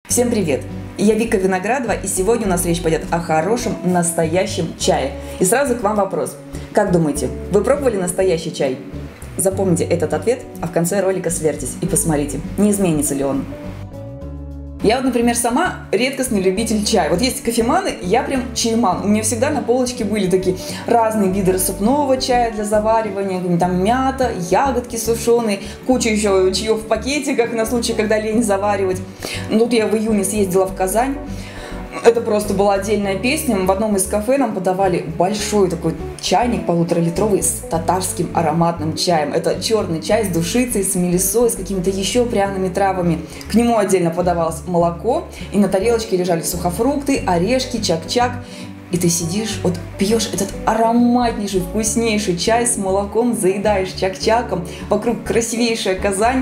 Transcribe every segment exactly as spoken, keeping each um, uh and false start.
Всем привет! Я Вика Виноградова, и сегодня у нас речь пойдет о хорошем, настоящем чае. И сразу к вам вопрос. Как думаете, вы пробовали настоящий чай? Запомните этот ответ, а в конце ролика сверьтесь и посмотрите, не изменится ли он. Я вот, например, сама редкостный любитель чая. Вот есть кофеманы, я прям чайман. У меня всегда на полочке были такие разные виды рассыпного чая для заваривания, там мята, ягодки сушеные, куча еще чаев в пакетиках на случай, когда лень заваривать. Ну, тут я в июне съездила в Казань. Это просто была отдельная песня. В одном из кафе нам подавали большой такой чайник полуторалитровый с татарским ароматным чаем. Это черный чай с душицей, с мелисой, с какими-то еще пряными травами. К нему отдельно подавалось молоко, и на тарелочке лежали сухофрукты, орешки, чак-чак. И ты сидишь, вот пьешь этот ароматнейший, вкуснейший чай с молоком, заедаешь чак-чаком, вокруг красивейшая Казань.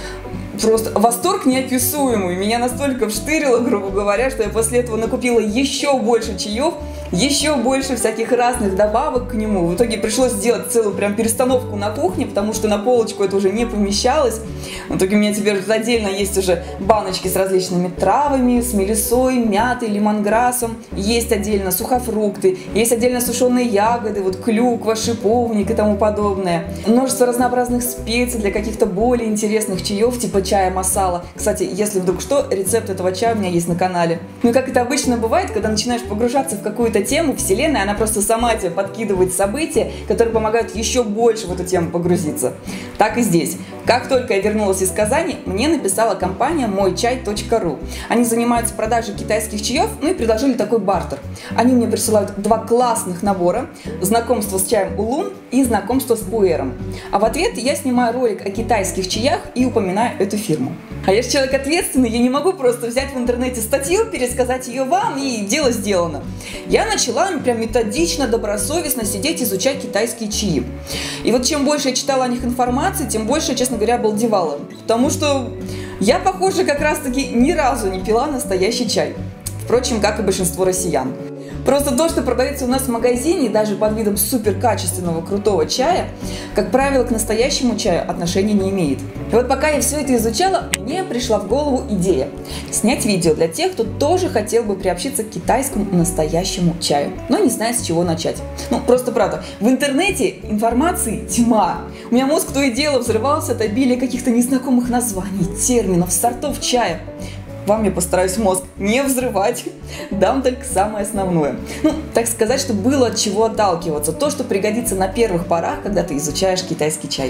Просто восторг неописуемый. Меня настолько вштырило, грубо говоря, что я после этого накупила еще больше чаев, еще больше всяких разных добавок к нему. В итоге пришлось сделать целую прям перестановку на кухне, потому что на полочку это уже не помещалось. В итоге у меня теперь отдельно есть уже баночки с различными травами, с мелисой, мятой, лимонграссом. Есть отдельно сухофрукты, есть отдельно сушеные ягоды, вот клюква, шиповник и тому подобное. Множество разнообразных специй для каких-то более интересных чаев, типа чая масала. Кстати, если вдруг что, рецепт этого чая у меня есть на канале. Ну и как это обычно бывает, когда начинаешь погружаться в какую-то тему, вселенная, она просто сама тебе подкидывает события, которые помогают еще больше в эту тему погрузиться. Так и здесь. Как только я вернулась из Казани, мне написала компания мой чай точка ру. Они занимаются продажей китайских чаев, ну и предложили такой бартер. Они мне присылают два классных набора: знакомство с чаем Улун и знакомство с пуэром. А в ответ я снимаю ролик о китайских чаях и упоминаю эту фирму. А я же человек ответственный, я не могу просто взять в интернете статью, пересказать ее вам, и дело сделано. Я начала прям методично, добросовестно сидеть, изучать китайские чаи. И вот чем больше я читала о них информации, тем больше, честно говоря, обалдевала. Потому что я, похоже, как раз-таки ни разу не пила настоящий чай. Впрочем, как и большинство россиян. Просто то, что продается у нас в магазине, даже под видом суперкачественного крутого чая, как правило, к настоящему чаю отношения не имеет. И вот пока я все это изучала, мне пришла в голову идея снять видео для тех, кто тоже хотел бы приобщиться к китайскому настоящему чаю, но не знает, с чего начать. Ну, просто правда, в интернете информации тьма. У меня мозг то и дело взрывался от обилия каких-то незнакомых названий, терминов, сортов чая. Вам я постараюсь мозг не взрывать, дам только самое основное. Ну, так сказать, что было от чего отталкиваться. То, что пригодится на первых порах, когда ты изучаешь китайский чай.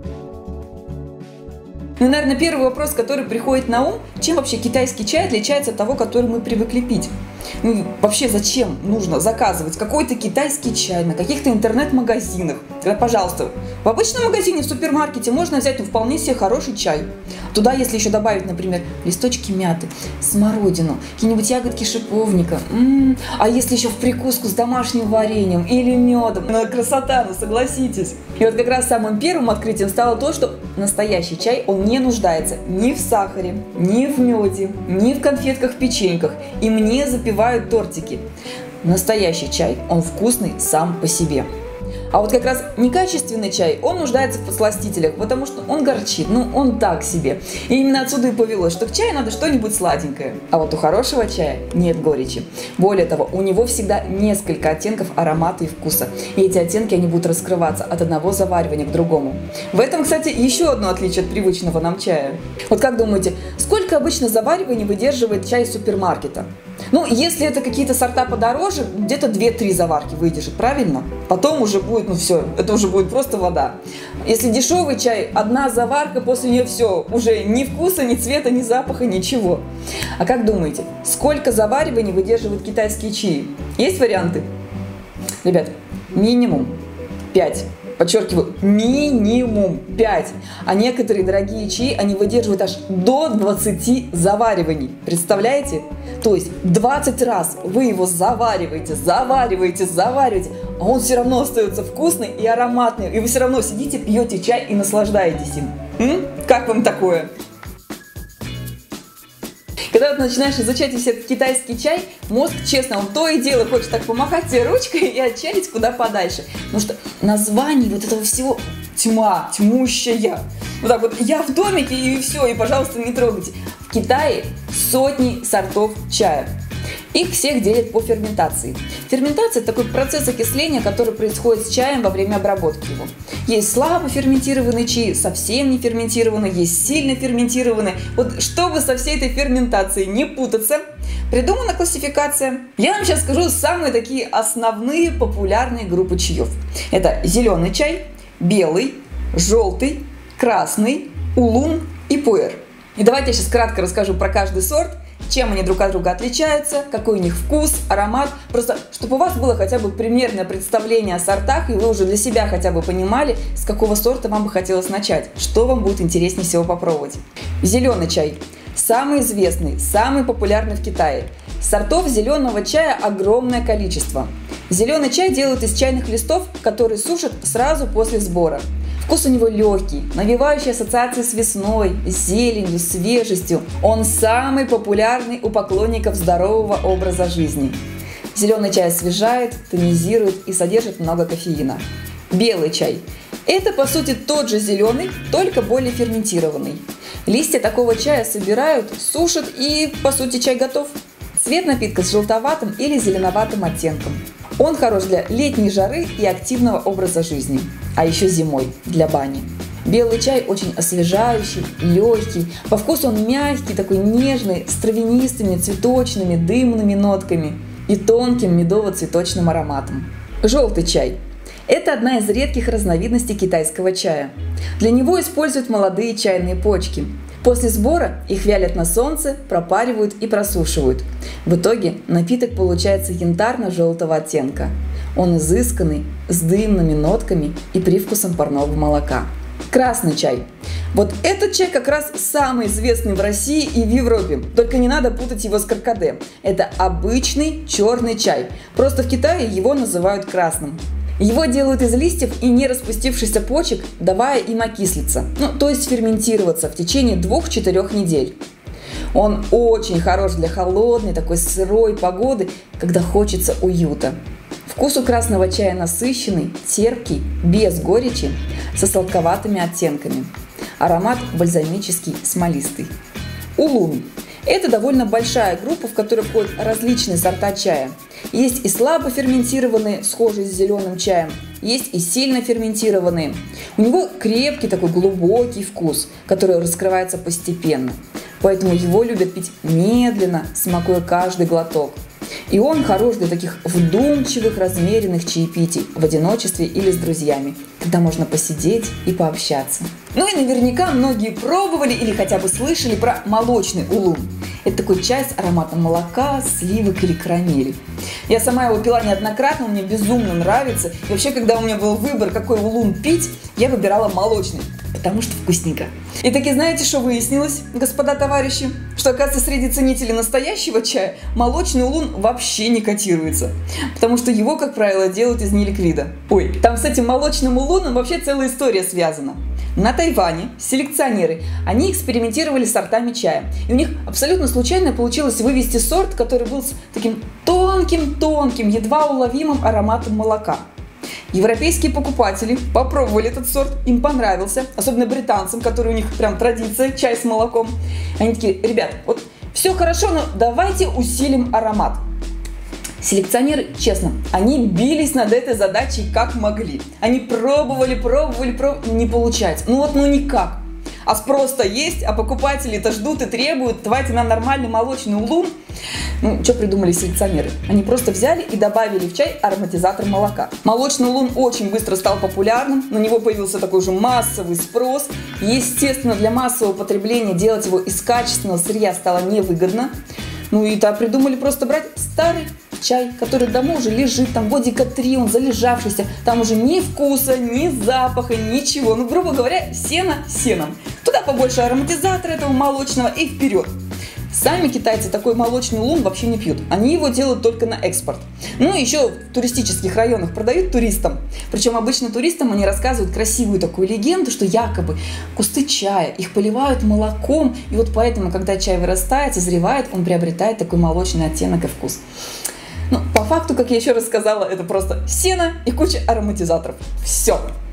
Ну, наверное, первый вопрос, который приходит на ум: чем вообще китайский чай отличается от того, который мы привыкли пить? Ну, вообще, зачем нужно заказывать какой-то китайский чай на каких-то интернет-магазинах? Когда, пожалуйста, в обычном магазине, в супермаркете можно взять, ну, вполне себе хороший чай. Туда, если еще добавить, например, листочки мяты, смородину, какие-нибудь ягодки шиповника, м-м, а если еще в прикуску с домашним вареньем или медом, ну, красота, ну, согласитесь. И вот как раз самым первым открытием стало то, что настоящий чай, он не нуждается ни в сахаре, ни в меде, ни в конфетках-печеньках. Им не запивают тортики. Настоящий чай, он вкусный сам по себе. А вот как раз некачественный чай, он нуждается в подсластителях, потому что он горчит, ну он так себе. И именно отсюда и повелось, что к чаю надо что-нибудь сладенькое. А вот у хорошего чая нет горечи. Более того, у него всегда несколько оттенков аромата и вкуса. И эти оттенки, они будут раскрываться от одного заваривания к другому. В этом, кстати, еще одно отличие от привычного нам чая. Вот как думаете, сколько обычно завариваний выдерживает чай из супермаркета? Ну, если это какие-то сорта подороже, где-то две-три заварки выдержит, правильно? Потом уже будет, ну все, это уже будет просто вода. Если дешевый чай, одна заварка, после нее все, уже ни вкуса, ни цвета, ни запаха, ничего. А как думаете, сколько завариваний выдерживают китайские чаи? Есть варианты? Ребят, минимум пять. Подчеркиваю, минимум пять. А некоторые дорогие чаи, они выдерживают аж до двадцати завариваний. Представляете? То есть двадцать раз вы его завариваете, завариваете, завариваете, а он все равно остается вкусный и ароматный. И вы все равно сидите, пьете чай и наслаждаетесь им. М? Как вам такое? Когда ты начинаешь изучать весь этот китайский чай, мозг, честно, он то и дело хочет так помахать тебе ручкой и отчалить куда подальше. Потому что названий вот этого всего тьма, тьмущая. Вот так вот, я в домике и все, и, пожалуйста, не трогайте. В В Китае сотни сортов чая. Их всех делят по ферментации. Ферментация – это такой процесс окисления, который происходит с чаем во время обработки его. Есть слабо ферментированные чаи, совсем не ферментированные, есть сильно ферментированные. Вот чтобы со всей этой ферментацией не путаться, придумана классификация. Я вам сейчас скажу самые такие основные популярные группы чаев. Это зеленый чай, белый, желтый, красный, улун и пуэр. И давайте я сейчас кратко расскажу про каждый сорт, чем они друг от друга отличаются, какой у них вкус, аромат. Просто, чтобы у вас было хотя бы примерное представление о сортах, и вы уже для себя хотя бы понимали, с какого сорта вам бы хотелось начать, что вам будет интереснее всего попробовать. Зеленый чай. Самый известный, самый популярный в Китае. Сортов зеленого чая огромное количество. Зеленый чай делают из чайных листов, которые сушат сразу после сбора. Вкус у него легкий, навевающий ассоциации с весной, с зеленью, свежестью. Он самый популярный у поклонников здорового образа жизни. Зеленый чай освежает, тонизирует и содержит много кофеина. Белый чай. Это, по сути, тот же зеленый, только более ферментированный. Листья такого чая собирают, сушат и, по сути, чай готов. Цвет напитка с желтоватым или зеленоватым оттенком. Он хорош для летней жары и активного образа жизни, а еще зимой для бани. Белый чай очень освежающий, легкий, по вкусу он мягкий, такой нежный, с травянистыми, цветочными, дымными нотками и тонким медово-цветочным ароматом. Желтый чай. Это одна из редких разновидностей китайского чая. Для него используют молодые чайные почки. После сбора их вялят на солнце, пропаривают и просушивают. В итоге напиток получается янтарно-желтого оттенка. Он изысканный, с дымными нотками и привкусом парного молока. Красный чай. Вот этот чай как раз самый известный в России и в Европе. Только не надо путать его с каркаде. Это обычный черный чай. Просто в Китае его называют красным. Его делают из листьев и не распустившихся почек, давая им окислиться, ну, то есть ферментироваться в течение двух-четырех недель. Он очень хорош для холодной, такой сырой погоды, когда хочется уюта. Вкус у красного чая насыщенный, терпкий, без горечи, со сладковатыми оттенками. Аромат бальзамический, смолистый. Улун. Это довольно большая группа, в которую входят различные сорта чая. Есть и слабо ферментированные, схожие с зеленым чаем, есть и сильно ферментированные. У него крепкий такой глубокий вкус, который раскрывается постепенно. Поэтому его любят пить медленно, смакуя каждый глоток. И он хорош для таких вдумчивых, размеренных чаепитий в одиночестве или с друзьями, когда можно посидеть и пообщаться. Ну и наверняка многие пробовали или хотя бы слышали про молочный улун. Это такой чай с ароматом молока, сливок или карамели. Я сама его пила неоднократно, он мне безумно нравится. И вообще, когда у меня был выбор, какой улун пить, я выбирала молочный, потому что вкусненько. И таки знаете, что выяснилось, господа товарищи? Что, оказывается, среди ценителей настоящего чая молочный улун вообще не котируется. Потому что его, как правило, делают из неликвида. Ой, там с этим молочным улуном вообще целая история связана. На Тайване селекционеры, они экспериментировали с сортами чая. И у них абсолютно случайно получилось вывести сорт, который был с таким тонким-тонким, едва уловимым ароматом молока. Европейские покупатели попробовали этот сорт, им понравился, особенно британцам, которые у них прям традиция, чай с молоком. Они такие: ребят, вот все хорошо, но давайте усилим аромат. Селекционеры, честно, они бились над этой задачей как могли. Они пробовали, пробовали, пробовали, не получается. Ну вот, ну никак. А спрос-то есть, а покупатели-то ждут и требуют: давайте нам нормальный молочный улун. Ну, что придумали селекционеры? Они просто взяли и добавили в чай ароматизатор молока. Молочный улун очень быстро стал популярным, на него появился такой же массовый спрос. Естественно, для массового потребления делать его из качественного сырья стало невыгодно. Ну и то придумали просто брать старый чай, который давно уже лежит, там годика три, он залежавшийся, там уже ни вкуса, ни запаха, ничего. Ну, грубо говоря, сено сеном. Туда побольше ароматизатора этого молочного и вперед. Сами китайцы такой молочный улун вообще не пьют. Они его делают только на экспорт. Ну и еще в туристических районах продают туристам. Причем обычно туристам они рассказывают красивую такую легенду, что якобы кусты чая, их поливают молоком. И вот поэтому, когда чай вырастает, созревает, он приобретает такой молочный оттенок и вкус. Ну, по факту, как я еще раз сказала, это просто сено и куча ароматизаторов. Все.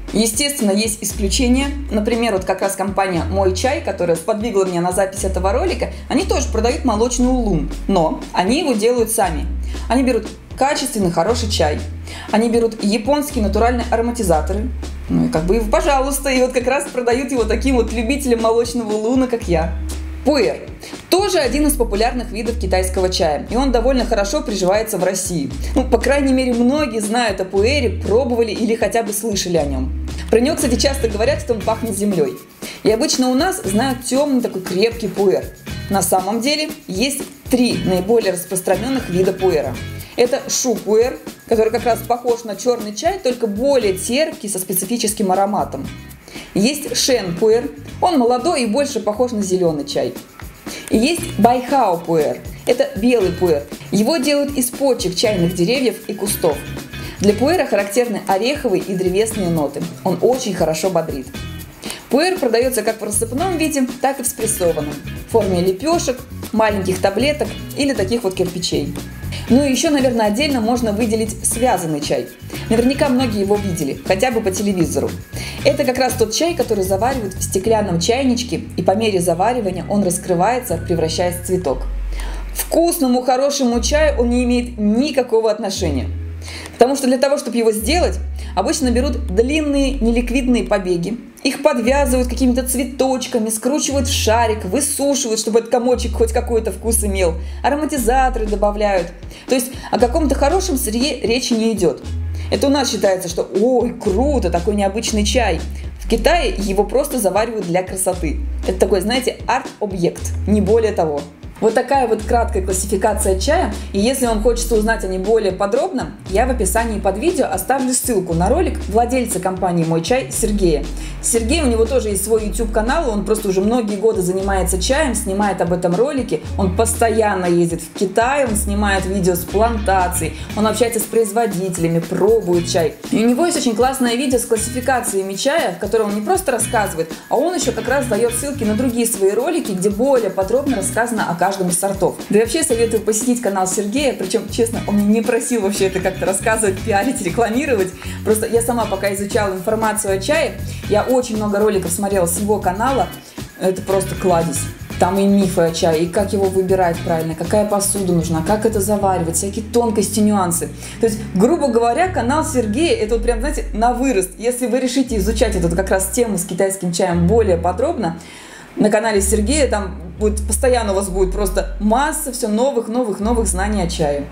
Естественно, есть исключения. Например, вот как раз компания «Мой чай», которая сподвигла меня на запись этого ролика, они тоже продают молочный улун, но они его делают сами. Они берут качественный, хороший чай, они берут японские натуральные ароматизаторы, ну и как бы, пожалуйста, и вот как раз продают его таким вот любителям молочного улуна, как я. Пуэр тоже один из популярных видов китайского чая, и он довольно хорошо приживается в России. Ну, по крайней мере, многие знают о пуэре, пробовали или хотя бы слышали о нем. Про него, кстати, часто говорят, что он пахнет землей. И обычно у нас знают темный такой крепкий пуэр. На самом деле есть три наиболее распространенных вида пуэра. Это шу-пуэр, который как раз похож на черный чай, только более терпкий, со специфическим ароматом. Есть шен-пуэр, он молодой и больше похож на зеленый чай. И есть байхао-пуэр, это белый пуэр. Его делают из почек чайных деревьев и кустов. Для пуэра характерны ореховые и древесные ноты. Он очень хорошо бодрит. Пуэр продается как в рассыпном виде, так и в спрессованном, в форме лепешек, маленьких таблеток или таких вот кирпичей. Ну и еще, наверное, отдельно можно выделить связанный чай. Наверняка многие его видели, хотя бы по телевизору. Это как раз тот чай, который заваривают в стеклянном чайничке, и по мере заваривания он раскрывается, превращаясь в цветок. К вкусному, хорошему чаю он не имеет никакого отношения. Потому что для того, чтобы его сделать, обычно берут длинные неликвидные побеги, их подвязывают какими-то цветочками, скручивают в шарик, высушивают, чтобы этот комочек хоть какой-то вкус имел, ароматизаторы добавляют. То есть о каком-то хорошем сырье речи не идет. Это у нас считается, что ой, круто, такой необычный чай. В Китае его просто заваривают для красоты. Это такой, знаете, арт-объект, не более того. Вот такая вот краткая классификация чая, и если вам хочется узнать о ней более подробно, я в описании под видео оставлю ссылку на ролик владельца компании «Мой чай» Сергея. Сергей, у него тоже есть свой YouTube канал, он просто уже многие годы занимается чаем, снимает об этом ролики, он постоянно ездит в Китай, он снимает видео с плантаций, он общается с производителями, пробует чай. И у него есть очень классное видео с классификациями чая, в котором он не просто рассказывает, а он еще как раз дает ссылки на другие свои ролики, где более подробно рассказано о каждом из сортов. Да и вообще советую посетить канал Сергея, причем, честно, он мне не просил вообще это как-то рассказывать, пиарить, рекламировать. Просто я сама пока изучала информацию о чае, я очень много роликов смотрела с его канала, это просто кладезь. Там и мифы о чае, и как его выбирать правильно, какая посуда нужна, как это заваривать, всякие тонкости, нюансы. То есть, грубо говоря, канал Сергея, это вот прям, знаете, на вырост. Если вы решите изучать эту как раз тему с китайским чаем более подробно, на канале Сергея там будет, постоянно у вас будет просто масса все новых, новых, новых знаний о чае.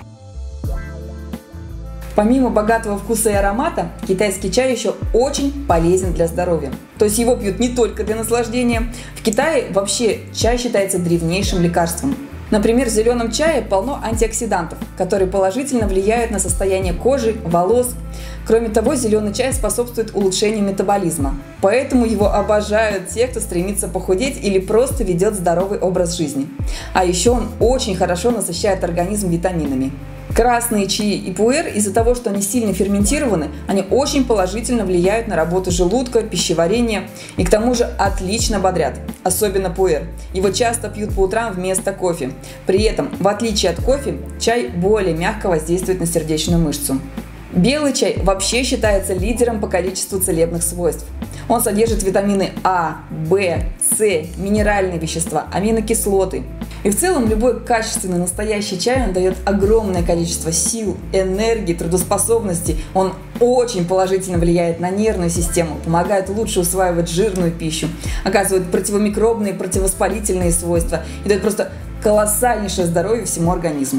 Помимо богатого вкуса и аромата, китайский чай еще очень полезен для здоровья. То есть его пьют не только для наслаждения. В Китае вообще чай считается древнейшим лекарством. Например, в зеленом чае полно антиоксидантов, которые положительно влияют на состояние кожи, волос. Кроме того, зеленый чай способствует улучшению метаболизма. Поэтому его обожают те, кто стремится похудеть или просто ведет здоровый образ жизни. А еще он очень хорошо насыщает организм витаминами. Красные чаи и пуэр из-за того, что они сильно ферментированы, они очень положительно влияют на работу желудка, пищеварения и к тому же отлично бодрят, особенно пуэр. Его часто пьют по утрам вместо кофе. При этом, в отличие от кофе, чай более мягко воздействует на сердечную мышцу. Белый чай вообще считается лидером по количеству целебных свойств. Он содержит витамины А, В, С, минеральные вещества, аминокислоты. И в целом любой качественный настоящий чай он дает огромное количество сил, энергии, трудоспособности. Он очень положительно влияет на нервную систему, помогает лучше усваивать жирную пищу, оказывает противомикробные, противовоспалительные свойства и дает просто колоссальнейшее здоровье всему организму.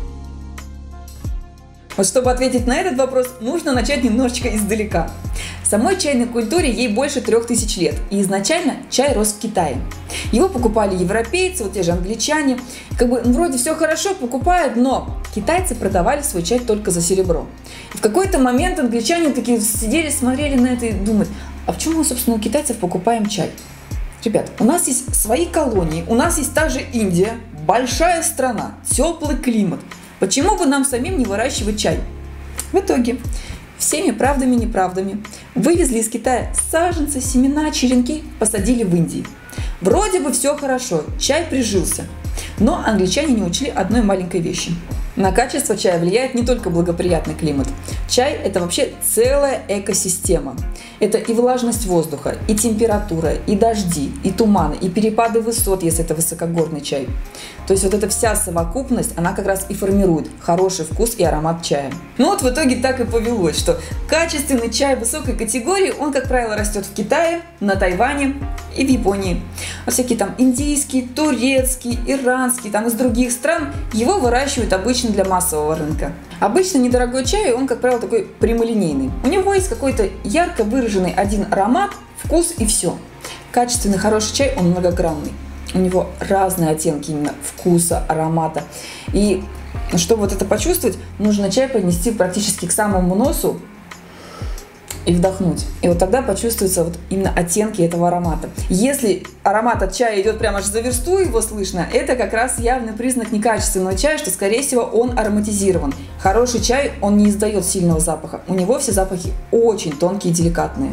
Вот чтобы ответить на этот вопрос, нужно начать немножечко издалека. Самой чайной культуре ей больше трех тысяч лет, и изначально чай рос в Китае. Его покупали европейцы, вот те же англичане. Как бы ну, вроде все хорошо, покупают, но китайцы продавали свой чай только за серебро. И в какой-то момент англичане такие сидели, смотрели на это и думают, а почему мы, собственно, у китайцев покупаем чай? Ребят, у нас есть свои колонии, у нас есть та же Индия, большая страна, теплый климат. Почему бы нам самим не выращивать чай? В итоге, всеми правдами и неправдами вывезли из Китая саженцы, семена, черенки, посадили в Индии. Вроде бы все хорошо, чай прижился. Но англичане не учли одной маленькой вещи. На качество чая влияет не только благоприятный климат. Чай – это вообще целая экосистема. Это и влажность воздуха, и температура, и дожди, и туманы, и перепады высот, если это высокогорный чай. То есть вот эта вся совокупность, она как раз и формирует хороший вкус и аромат чая. Ну вот в итоге так и повелось, что качественный чай высокой категории, он, как правило, растет в Китае, на Тайване и в Японии. А всякие там индийский, турецкий, иранский, там из других стран, его выращивают обычно для массового рынка. Обычно недорогой чай, он, как правило, такой прямолинейный. У него есть какой-то ярко выраженный один аромат, вкус и все. Качественный хороший чай, он многогранный. У него разные оттенки именно вкуса, аромата. И чтобы вот это почувствовать, нужно чай поднести практически к самому носу и вдохнуть. И вот тогда почувствуются вот именно оттенки этого аромата. Если аромат от чая идет прямо аж за версту, его слышно, это как раз явный признак некачественного чая, что, скорее всего, он ароматизирован. Хороший чай, он не издает сильного запаха. У него все запахи очень тонкие и деликатные.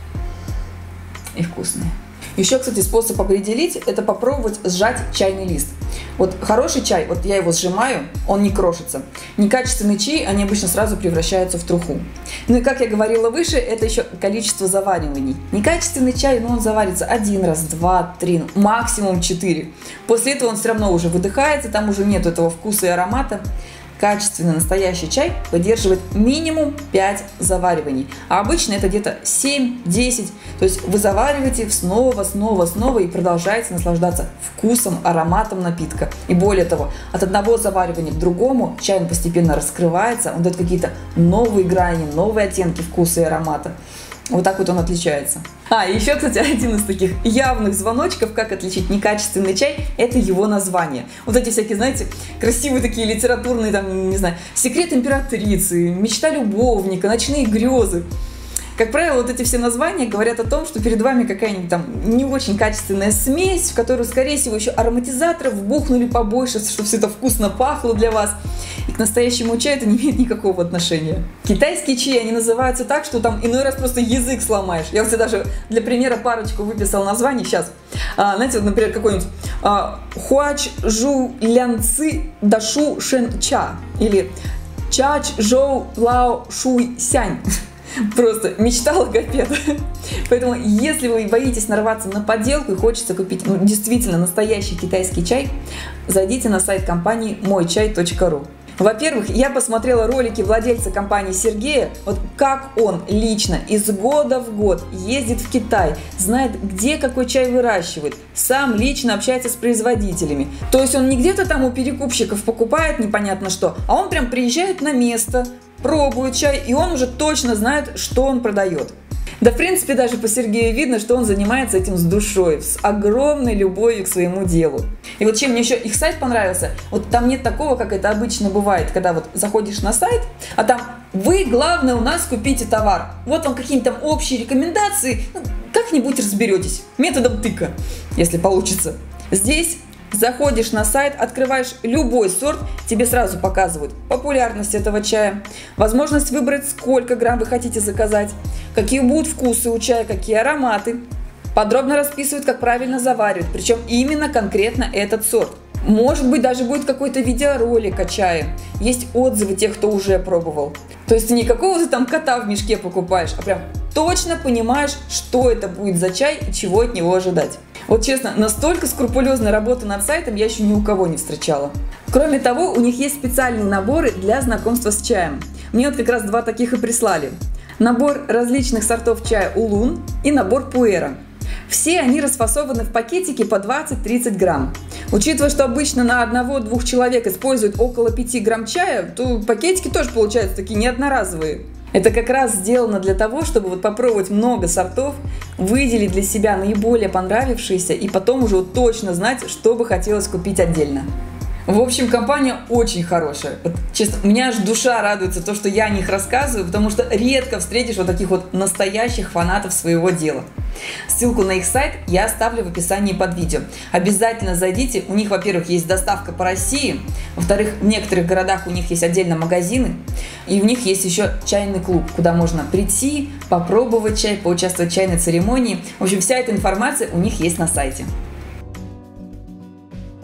И вкусные. Еще, кстати, способ определить – это попробовать сжать чайный лист. Вот хороший чай, вот я его сжимаю, он не крошится. Некачественные чаи, они обычно сразу превращаются в труху. Ну и, как я говорила выше, это еще количество завариваний. Некачественный чай, ну, он заварится один раз, два, три, максимум четыре. После этого он все равно уже выдыхается, там уже нет этого вкуса и аромата. Качественный настоящий чай выдерживает минимум пять завариваний, а обычно это где-то семь-десять. То есть вы завариваете снова, снова, снова и продолжаете наслаждаться вкусом, ароматом напитка. И более того, от одного заваривания к другому чай постепенно раскрывается, он дает какие-то новые грани, новые оттенки вкуса и аромата. Вот так вот он отличается. А, еще, кстати, один из таких явных звоночков, как отличить некачественный чай, это его название. Вот эти всякие, знаете, красивые такие литературные, там, не знаю, «Секрет императрицы», «Мечта любовника», «Ночные грезы». Как правило, вот эти все названия говорят о том, что перед вами какая-нибудь там не очень качественная смесь, в которую, скорее всего, еще ароматизаторов вбухнули побольше, чтобы все это вкусно пахло для вас. И к настоящему чаю это не имеет никакого отношения. Китайские чаи, они называются так, что там иной раз просто язык сломаешь. Я вот даже для примера парочку выписал названий сейчас. А, знаете, вот, например, какой-нибудь а, Хуач Жу Лянци Дашу Шен Ча или Чач Жоу Лао Шуй Сянь. Просто мечта логопеда. Поэтому, если вы боитесь нарваться на подделку и хочется купить ну, действительно настоящий китайский чай, зайдите на сайт компании мой чай точка ру. Во-первых, я посмотрела ролики владельца компании Сергея, вот как он лично из года в год ездит в Китай, знает, где какой чай выращивает, сам лично общается с производителями. То есть он не где-то там у перекупщиков покупает непонятно что, а он прям приезжает на место, пробует чай, и он уже точно знает, что он продает. Да, в принципе, даже по Сергею видно, что он занимается этим с душой, с огромной любовью к своему делу. И вот чем мне еще их сайт понравился, вот там нет такого, как это обычно бывает, когда вот заходишь на сайт, а там «Вы, главное, у нас купите товар». Вот вам какие-то там общие рекомендации, ну, как-нибудь разберетесь, методом тыка, если получится. Здесь заходишь на сайт, открываешь любой сорт, тебе сразу показывают популярность этого чая, возможность выбрать, сколько грамм вы хотите заказать, какие будут вкусы у чая, какие ароматы. Подробно расписывают, как правильно заваривать, причем именно конкретно этот сорт. Может быть, даже будет какой-то видеоролик о чае. Есть отзывы тех, кто уже пробовал. То есть не какого-то там кота в мешке покупаешь, а прям точно понимаешь, что это будет за чай и чего от него ожидать. Вот честно, настолько скрупулезной работы над сайтом я еще ни у кого не встречала. Кроме того, у них есть специальные наборы для знакомства с чаем. Мне вот как раз два таких и прислали. Набор различных сортов чая Улун и набор Пуэра. Все они расфасованы в пакетики по двадцать-тридцать грамм. Учитывая, что обычно на одного-двух человек используют около пяти грамм чая, то пакетики тоже получаются такие неодноразовые. Это как раз сделано для того, чтобы вот попробовать много сортов, выделить для себя наиболее понравившиеся и потом уже вот точно знать, что бы хотелось купить отдельно. В общем, компания очень хорошая. Вот, честно, у меня аж душа радуется то, что я о них рассказываю, потому что редко встретишь вот таких вот настоящих фанатов своего дела. Ссылку на их сайт я оставлю в описании под видео. Обязательно зайдите. У них, во-первых, есть доставка по России. Во-вторых, в некоторых городах у них есть отдельно магазины. И у них есть еще чайный клуб, куда можно прийти, попробовать чай, поучаствовать в чайной церемонии. В общем, вся эта информация у них есть на сайте.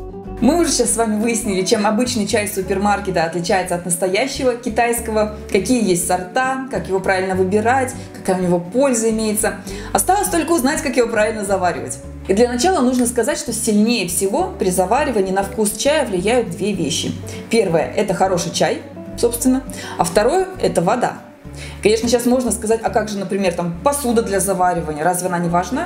Мы уже сейчас с вами выяснили, чем обычный чай из супермаркета отличается от настоящего китайского, какие есть сорта, как его правильно выбирать, какая у него польза имеется. Осталось только узнать, как его правильно заваривать. И для начала нужно сказать, что сильнее всего при заваривании на вкус чая влияют две вещи. Первое – это хороший чай, собственно, а второе – это вода. Конечно, сейчас можно сказать, а как же, например, там, посуда для заваривания, разве она не важна?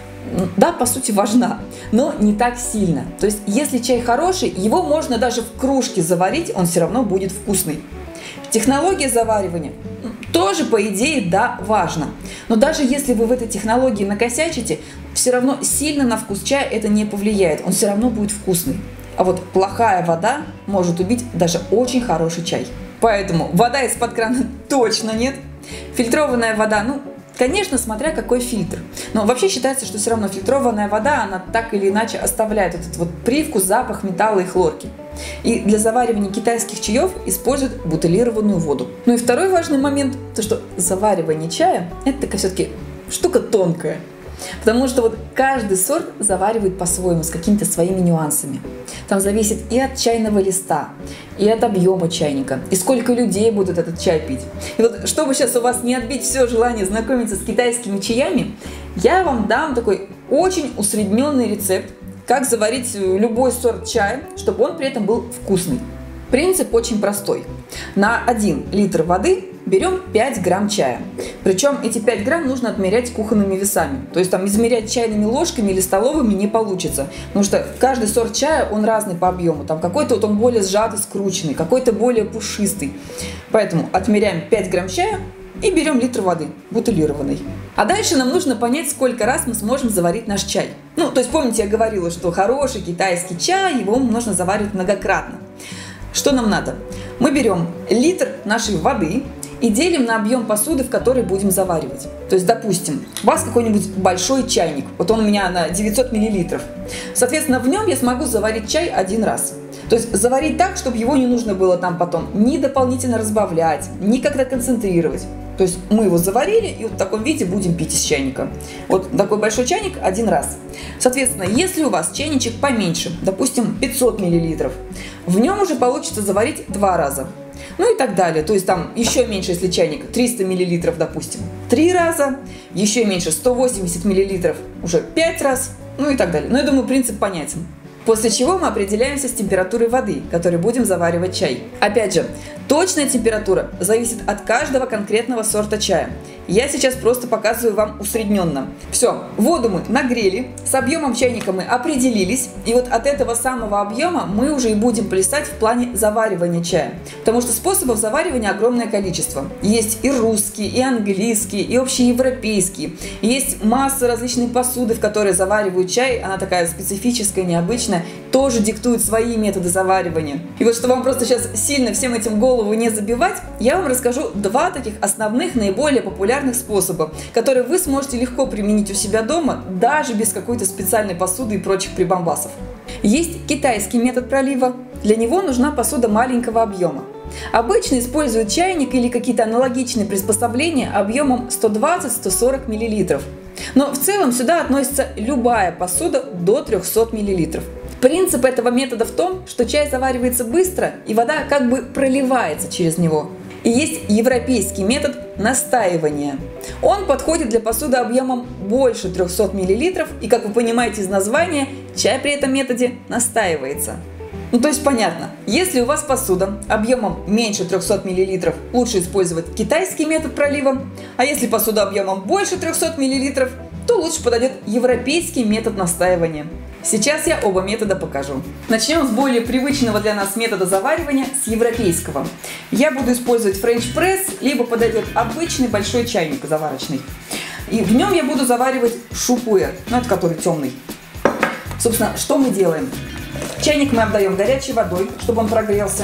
Да, по сути, важна, но не так сильно. То есть, если чай хороший, его можно даже в кружке заварить, он все равно будет вкусный. Технология заваривания тоже, по идее, да, важно. Но даже если вы в этой технологии накосячите, все равно сильно на вкус чая это не повлияет, он все равно будет вкусный. А вот плохая вода может убить даже очень хороший чай. Поэтому вода из-под крана точно нет. Фильтрованная вода, ну, конечно, смотря какой фильтр. Но вообще считается, что все равно фильтрованная вода, она так или иначе оставляет этот вот привкус, запах металла и хлорки. И для заваривания китайских чаев используют бутилированную воду. Ну и второй важный момент, то что заваривание чая – это такая все-таки штука тонкая. Потому что вот каждый сорт заваривает по-своему, с какими-то своими нюансами. Там зависит и от чайного листа, и от объема чайника, и сколько людей будут этот чай пить. И вот, чтобы сейчас у вас не отбить все желание знакомиться с китайскими чаями, я вам дам такой очень усредненный рецепт, как заварить любой сорт чая, чтобы он при этом был вкусный. Принцип очень простой. На один литр воды берем пять грамм чая. Причем эти пять грамм нужно отмерять кухонными весами. То есть там измерять чайными ложками или столовыми не получится. Потому что каждый сорт чая, он разный по объему. Там какой-то вот он более сжатый, скрученный, какой-то более пушистый. Поэтому отмеряем пять грамм чая и берем литр воды, бутилированной. А дальше нам нужно понять, сколько раз мы сможем заварить наш чай. Ну, то есть помните, я говорила, что хороший китайский чай, его нужно заваривать многократно. Что нам надо? Мы берем литр нашей воды и делим на объем посуды, в которой будем заваривать. То есть, допустим, у вас какой-нибудь большой чайник, вот он у меня на девятьсот миллилитров. Соответственно, в нем я смогу заварить чай один раз. То есть заварить так, чтобы его не нужно было там потом ни дополнительно разбавлять, ни как-то концентрировать. То есть мы его заварили и вот в таком виде будем пить из чайника. Вот такой большой чайник один раз. Соответственно, если у вас чайничек поменьше, допустим, пятьсот миллилитров, в нем уже получится заварить два раза. Ну и так далее. То есть там еще меньше, если чайник триста миллилитров, допустим, три раза, еще меньше сто восемьдесят миллилитров, уже пять раз, ну и так далее. Но я думаю, принцип понятен. После чего мы определяемся с температурой воды, которой будем заваривать чай. Опять же, точная температура зависит от каждого конкретного сорта чая. Я сейчас просто показываю вам усредненно. Все, воду мы нагрели, с объемом чайника мы определились, и вот от этого самого объема мы уже и будем плясать в плане заваривания чая. Потому что способов заваривания огромное количество. Есть и русские, и английские, и общеевропейские. Есть масса различной посуды, в которой заваривают чай, она такая специфическая, необычная, тоже диктует свои методы заваривания. И вот чтобы вам просто сейчас сильно всем этим голову не забивать, я вам расскажу два таких основных, наиболее популярных способа, которые вы сможете легко применить у себя дома, даже без какой-то специальной посуды и прочих прибамбасов. Есть китайский метод пролива. Для него нужна посуда маленького объема. Обычно используют чайник или какие-то аналогичные приспособления объемом сто двадцать — сто сорок миллилитров. Но в целом сюда относится любая посуда до трёхсот миллилитров. Принцип этого метода в том, что чай заваривается быстро и вода как бы проливается через него. И есть европейский метод настаивания. Он подходит для посуды объемом больше трёхсот миллилитров, и, как вы понимаете из названия, чай при этом методе настаивается. Ну то есть понятно, если у вас посуда объемом меньше трёхсот миллилитров, лучше использовать китайский метод пролива, а если посуда объемом больше трёхсот миллилитров, то лучше подойдет европейский метод настаивания. Сейчас я оба метода покажу. Начнем с более привычного для нас метода заваривания, с европейского. Я буду использовать френч-пресс, либо подойдет обычный большой чайник заварочный. И в нем я буду заваривать шупуэр, ну это который темный. Собственно, что мы делаем? Чайник мы обдаем горячей водой, чтобы он прогрелся.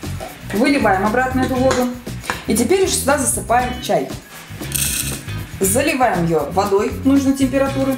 Выливаем обратно эту воду. И теперь уже сюда засыпаем чай. Заливаем ее водой нужной температуры.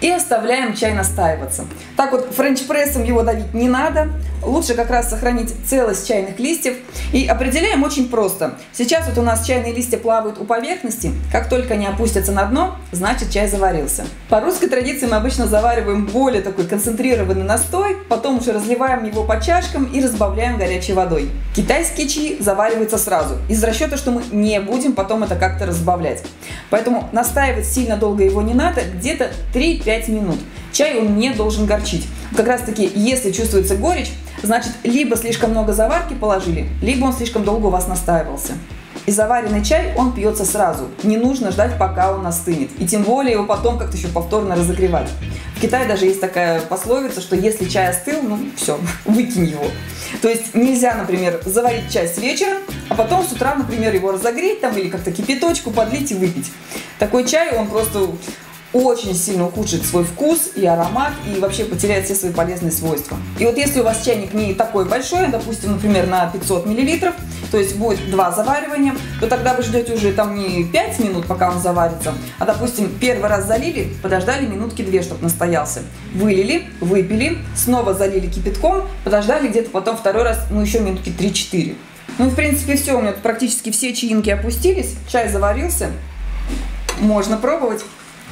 и оставляем чай настаиваться. Так вот френч-прессом его давить не надо, лучше как раз сохранить целость чайных листьев. И определяем очень просто. Сейчас вот у нас чайные листья плавают у поверхности, как только они опустятся на дно, значит чай заварился. По русской традиции мы обычно завариваем более такой концентрированный настой, потом уже разливаем его по чашкам и разбавляем горячей водой. Китайские чаи завариваются сразу, из расчета, что мы не будем потом это как-то разбавлять. Поэтому настаивать сильно долго его не надо, где-то три-пять минут. Чай он не должен горчить. Как раз таки, если чувствуется горечь, значит либо слишком много заварки положили, либо он слишком долго у вас настаивался. И заваренный чай, он пьется сразу. Не нужно ждать, пока он остынет. И тем более его потом как-то еще повторно разогревать. В Китае даже есть такая пословица, что если чай остыл, ну все, выкинь его. То есть нельзя, например, заварить чай с вечера, а потом с утра, например, его разогреть там или как-то кипяточку подлить и выпить. Такой чай, он просто очень сильно ухудшит свой вкус и аромат, и вообще потеряет все свои полезные свойства. И вот если у вас чайник не такой большой, допустим, например, на пятьсот миллилитров, то есть будет два заваривания, то тогда вы ждете уже там не пять минут, пока он заварится, а, допустим, первый раз залили, подождали минутки две, чтобы настоялся. Вылили, выпили, снова залили кипятком, подождали где-то потом второй раз, ну еще минутки три-четыре. Ну и в принципе все, у меня практически все чаинки опустились, чай заварился, можно пробовать.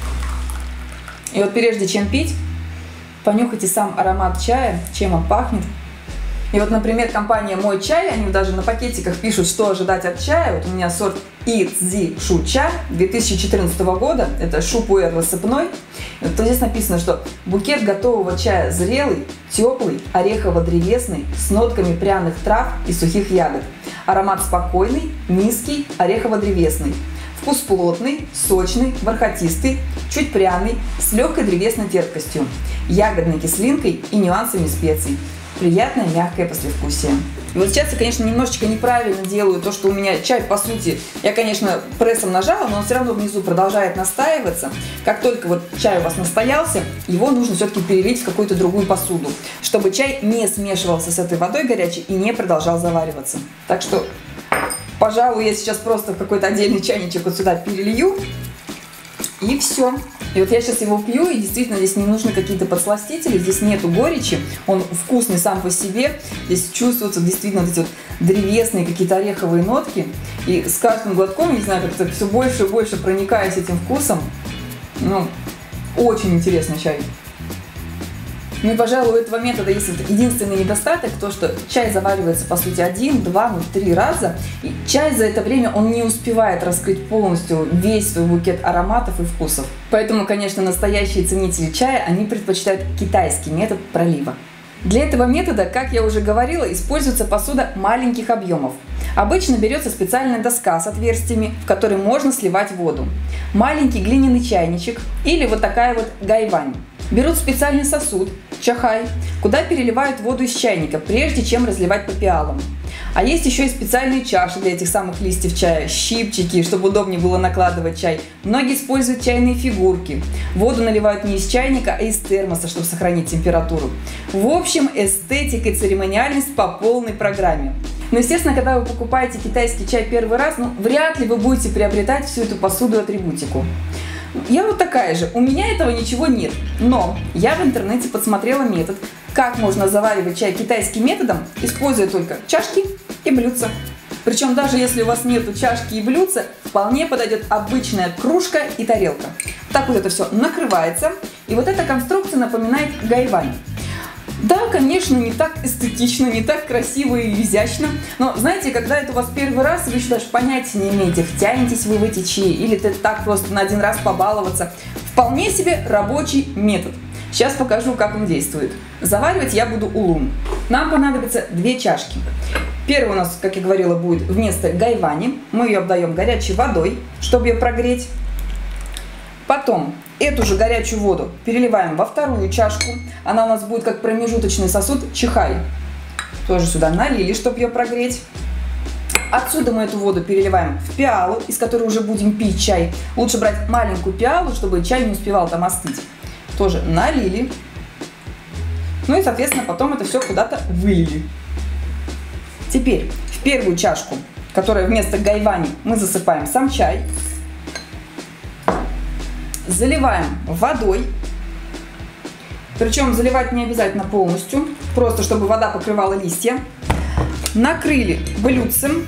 И вот прежде чем пить, понюхайте сам аромат чая, чем он пахнет. И вот, например, компания «Мой чай», они даже на пакетиках пишут, что ожидать от чая. Вот у меня сорт Ицзи Шу Ча две тысячи четырнадцатого года, это Шу Пуэр рассыпной. И вот здесь написано, что букет готового чая зрелый, теплый, орехово-древесный, с нотками пряных трав и сухих ягод. Аромат спокойный, низкий, орехово-древесный. Вкус плотный, сочный, бархатистый, чуть пряный, с легкой древесной терпкостью, ягодной кислинкой и нюансами специй. Приятное мягкое послевкусие. И вот сейчас я, конечно, немножечко неправильно делаю то, что у меня чай, по сути, я, конечно, прессом нажала, но он все равно внизу продолжает настаиваться. Как только вот чай у вас настоялся, его нужно все-таки перелить в какую-то другую посуду, чтобы чай не смешивался с этой водой горячей и не продолжал завариваться. Так что, пожалуй, я сейчас просто в какой-то отдельный чайничек вот сюда перелью, и все. И вот я сейчас его пью, и действительно здесь не нужны какие-то подсластители, здесь нету горечи, он вкусный сам по себе, здесь чувствуются действительно вот эти вот древесные какие-то ореховые нотки, и с каждым глотком, не знаю, как-то все больше и больше проникаюсь этим вкусом. Ну, очень интересный чай. Ну и, пожалуй, у этого метода есть вот единственный недостаток, то, что чай заваривается, по сути, один, два, ну, три раза, и чай за это время, он не успевает раскрыть полностью весь свой букет ароматов и вкусов. Поэтому, конечно, настоящие ценители чая, они предпочитают китайский метод пролива. Для этого метода, как я уже говорила, используется посуда маленьких объемов. Обычно берется специальная доска с отверстиями, в которой можно сливать воду. Маленький глиняный чайничек или вот такая вот гайвань. Берут специальный сосуд, чахай, куда переливают воду из чайника, прежде чем разливать по пиалам. А есть еще и специальные чаши для этих самых листьев чая, щипчики, чтобы удобнее было накладывать чай. Многие используют чайные фигурки. Воду наливают не из чайника, а из термоса, чтобы сохранить температуру. В общем, эстетика и церемониальность по полной программе. Но, естественно, когда вы покупаете китайский чай первый раз, ну, вряд ли вы будете приобретать всю эту посуду и атрибутику. Я вот такая же, у меня этого ничего нет, но я в интернете подсмотрела метод, как можно заваривать чай китайским методом, используя только чашки и блюдца. Причем даже если у вас нету чашки и блюдца, вполне подойдет обычная кружка и тарелка. Так вот это все накрывается, и вот эта конструкция напоминает гайвань. Да, конечно, не так эстетично, не так красиво и изящно, но, знаете, когда это у вас первый раз, вы еще даже понятия не имеете, втянетесь вы в эти чаи или это так просто на один раз побаловаться. Вполне себе рабочий метод. Сейчас покажу, как он действует. Заваривать я буду улун. Нам понадобится две чашки. Первая у нас, как я говорила, будет вместо гайвани. Мы ее обдаем горячей водой, чтобы ее прогреть. Потом эту же горячую воду переливаем во вторую чашку. Она у нас будет как промежуточный сосуд чихай. Тоже сюда налили, чтобы ее прогреть. Отсюда мы эту воду переливаем в пиалу, из которой уже будем пить чай. Лучше брать маленькую пиалу, чтобы чай не успевал там остыть. Тоже налили. Ну и, соответственно, потом это все куда-то вылили. Теперь в первую чашку, которая вместо гайвани, мы засыпаем сам чай. Заливаем водой Причем заливать не обязательно полностью, просто чтобы вода покрывала листья. Накрыли блюдцем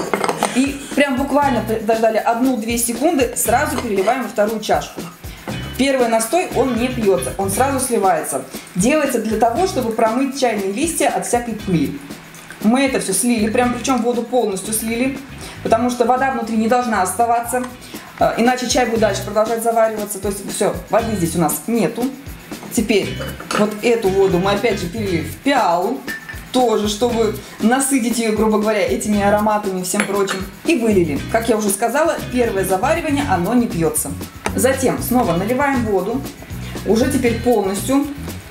и прям буквально подождали одну-две секунды, сразу переливаем во вторую чашку. Первый настой, он не пьется, он сразу сливается. Делается для того, чтобы промыть чайные листья от всякой пыли. Мы это все слили, прям причем воду полностью слили, потому что вода внутри не должна оставаться, иначе чай будет дальше продолжать завариваться. То есть все, воды здесь у нас нету. Теперь вот эту воду мы опять же перелили в пиалу, тоже, чтобы насытить ее, грубо говоря, этими ароматами и всем прочим. И вылили. Как я уже сказала, первое заваривание, оно не пьется. Затем снова наливаем воду, уже теперь полностью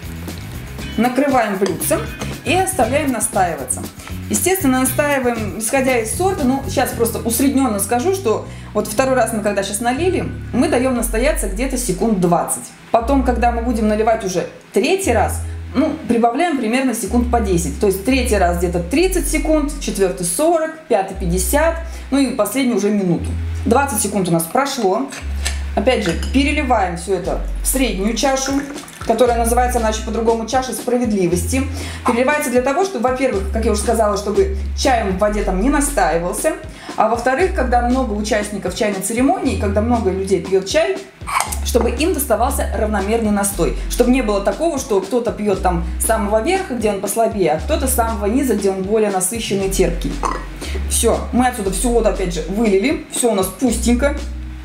накрываем блюдцем и оставляем настаиваться. Естественно, настаиваем, исходя из сорта, ну, сейчас просто усредненно скажу, что вот второй раз мы когда сейчас налили, мы даем настояться где-то секунд двадцать. Потом, когда мы будем наливать уже третий раз, ну, прибавляем примерно секунд по десять. То есть третий раз где-то тридцать секунд, четвертый сорок, пятый пятьдесят, ну и последний уже минуту. двадцать секунд у нас прошло. Опять же, переливаем все это в среднюю чашу, которая называется иначе по-другому чаша справедливости. Переливается для того, чтобы, во-первых, как я уже сказала, чтобы чаем в воде там не настаивался, а во-вторых, когда много участников чайной церемонии, когда много людей пьет чай, чтобы им доставался равномерный настой. Чтобы не было такого, что кто-то пьет там с самого верха, где он послабее, а кто-то с самого низа, где он более насыщенный, терпкий. Все, мы отсюда всю воду опять же вылили, все у нас пустенько.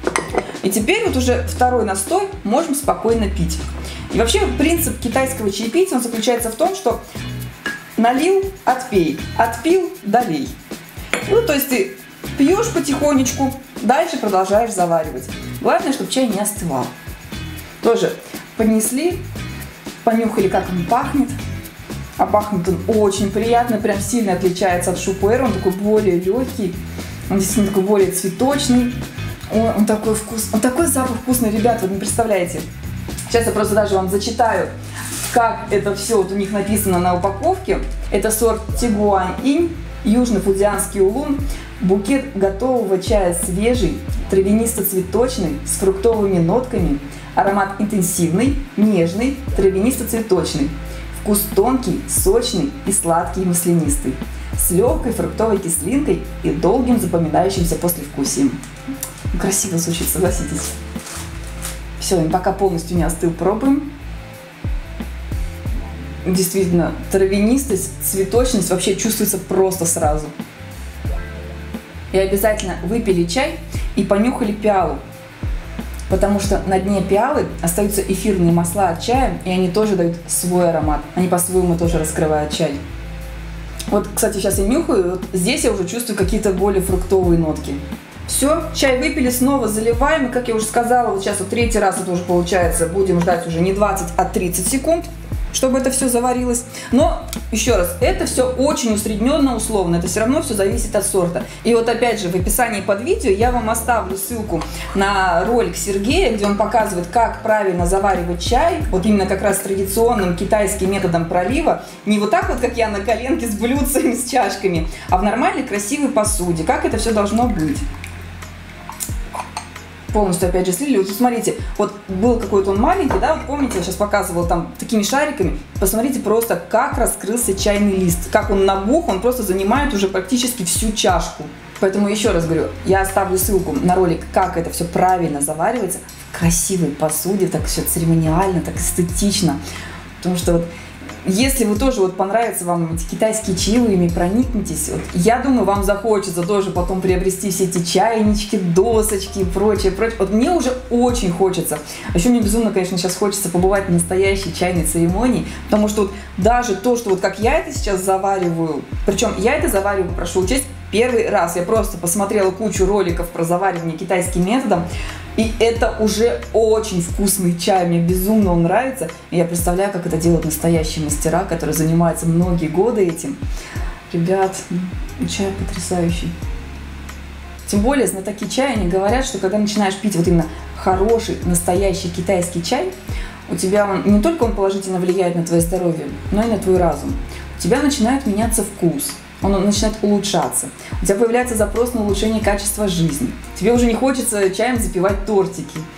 И теперь вот уже второй настой можем спокойно пить. И вообще принцип китайского чаепития, он заключается в том, что налил – отпей, отпил – долей. Ну, то есть ты пьешь потихонечку, дальше продолжаешь заваривать. Главное, чтобы чай не остывал. Тоже поднесли, понюхали, как он пахнет. А пахнет он очень приятно, прям сильно отличается от шупуэра. Он такой более легкий, он действительно такой более цветочный. О, он такой вкус, он такой запах вкусный, ребят, вы не представляете. Сейчас я просто даже вам зачитаю, как это все вот у них написано на упаковке. Это сорт Тигуань-инь, южно-фудзианский улун, букет готового чая свежий, травянисто-цветочный, с фруктовыми нотками, аромат интенсивный, нежный, травянисто-цветочный, вкус тонкий, сочный и сладкий и маслянистый, с легкой фруктовой кислинкой и долгим запоминающимся послевкусием. Красиво звучит, согласитесь. Все, пока полностью не остыл, пробуем. Действительно, травянистость, цветочность вообще чувствуется просто сразу. И обязательно выпили чай и понюхали пиалу, потому что на дне пиалы остаются эфирные масла от чая, и они тоже дают свой аромат. Они по-своему тоже раскрывают чай. Вот, кстати, сейчас я нюхаю, вот здесь я уже чувствую какие-то более фруктовые нотки. Все, чай выпили, снова заливаем. И, как я уже сказала, вот сейчас вот третий раз это уже получается, будем ждать уже не двадцать, а тридцать секунд, чтобы это все заварилось. Но, еще раз, это все очень усредненно, условно. Это все равно все зависит от сорта. И вот опять же, в описании под видео я вам оставлю ссылку на ролик Сергея, где он показывает, как правильно заваривать чай. Вот именно как раз традиционным китайским методом пролива. Не вот так вот, как я на коленке с блюдцами, с чашками, а в нормальной красивой посуде. Как это все должно быть. Полностью опять же слили. Вот смотрите, вот был какой-то он маленький, да, вот помните, я сейчас показывала там такими шариками. Посмотрите просто, как раскрылся чайный лист, как он набух, он просто занимает уже практически всю чашку. Поэтому еще раз говорю, я оставлю ссылку на ролик, как это все правильно заваривается в красивой посуде, так все церемониально, так эстетично. Потому что вот если вы тоже вот понравятся вам эти китайские чаи, ими проникнетесь, вот, я думаю, вам захочется тоже потом приобрести все эти чайнички, досочки и прочее, прочее. Вот мне уже очень хочется. А еще мне безумно, конечно, сейчас хочется побывать на настоящей чайной церемонии, потому что вот даже то, что вот как я это сейчас завариваю, причем я это завариваю, прошу учесть, первый раз. Я просто посмотрела кучу роликов про заваривание китайским методом, и это уже очень вкусный чай, мне безумно он нравится. И я представляю, как это делают настоящие мастера, которые занимаются многие годы этим. Ребят, чай потрясающий. Тем более знатоки чая, они говорят, что когда начинаешь пить вот именно хороший, настоящий китайский чай, у тебя он, не только он положительно влияет на твое здоровье, но и на твой разум. У тебя начинает меняться вкус. Он начинает улучшаться. У тебя появляется запрос на улучшение качества жизни. Тебе уже не хочется чаем запивать тортики.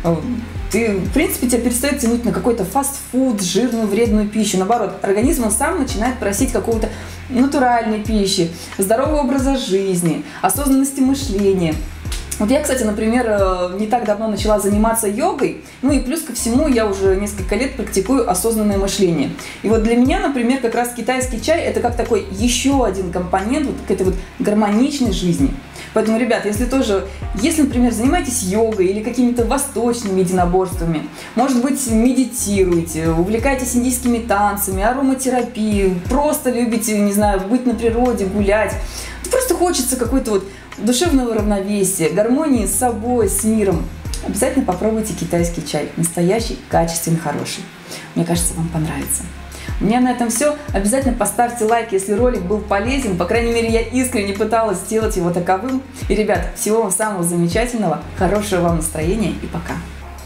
ты, в принципе, тебя перестает тянуть на какой-то фастфуд, жирную, вредную пищу. Наоборот, организм он сам начинает просить какого-то натуральной пищи, здорового образа жизни, осознанности мышления. Вот я, кстати, например, не так давно начала заниматься йогой, ну и плюс ко всему я уже несколько лет практикую осознанное мышление. И вот для меня, например, как раз китайский чай – это как такой еще один компонент вот к этой вот гармоничной жизни. Поэтому, ребят, если тоже, если, например, занимаетесь йогой или какими-то восточными единоборствами, может быть, медитируете, увлекаетесь индийскими танцами, ароматерапией, просто любите, не знаю, быть на природе, гулять, просто хочется какой-то вот душевного равновесия, гармонии с собой, с миром, обязательно попробуйте китайский чай. Настоящий, качественный, хороший. Мне кажется, вам понравится. У меня на этом все. Обязательно поставьте лайк, если ролик был полезен. По крайней мере, я искренне пыталась сделать его таковым. И, ребят, всего вам самого замечательного, хорошего вам настроения и пока.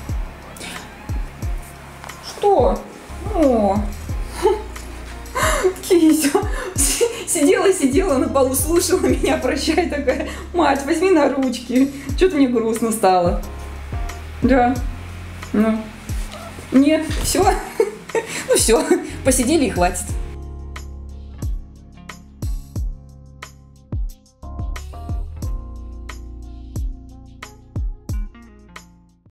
Что? О, Кися. Сидела-сидела на полу, слушала меня, прощай, такая: мать, возьми на ручки. Что-то мне грустно стало. Да. Ну. Нет, все. Ну все, посидели и хватит.